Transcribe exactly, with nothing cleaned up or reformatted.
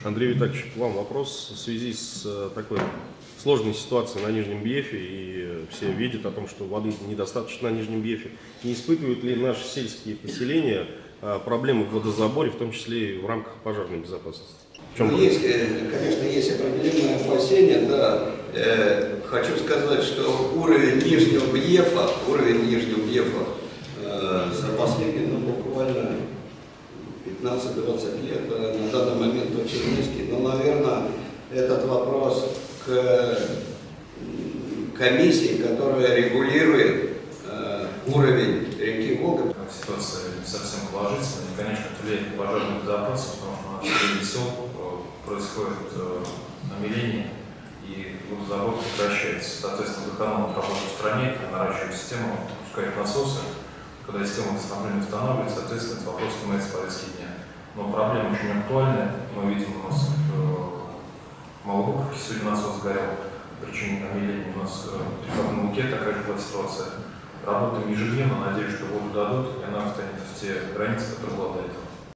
Андрей Витальевич, к вам вопрос в связи с такой сложной ситуацией на Нижнем Биефе, и все видят о том, что воды недостаточно на Нижнем Биефе. Не испытывают ли наши сельские поселения проблемы в водозаборе, в том числе и в рамках пожарной безопасности? В чем ну, есть, конечно, есть определенные опасения, да. Э, хочу сказать, что уровень Нижнего Биефа, уровень Нижнего Биефа э, за последние, ну, буквально пятнадцать-двадцать лет э, на данный момент очень низкий. Но, наверное, этот вопрос к комиссии, которая регулирует э, уровень реки Волга. Ситуация не совсем положительная. И, конечно, это влияет на пожарную безопасность, потому что на населении сел происходит э, намерение и водозабор прекращается. Соответственно, водоканал работает в стране, наращивает систему, пускает насосы. Когда система водоснабжения устанавливается, соответственно, этот вопрос становится в повестке дня. Но проблема очень актуальная. Мы видим, у нас э, в Малогорске сегодня насос сгорел, причине намерения. У нас э, в Луке такая же была ситуация. Работаем ежедневно, надеюсь, что воду дадут, и она останется в те границы, которые была до этого.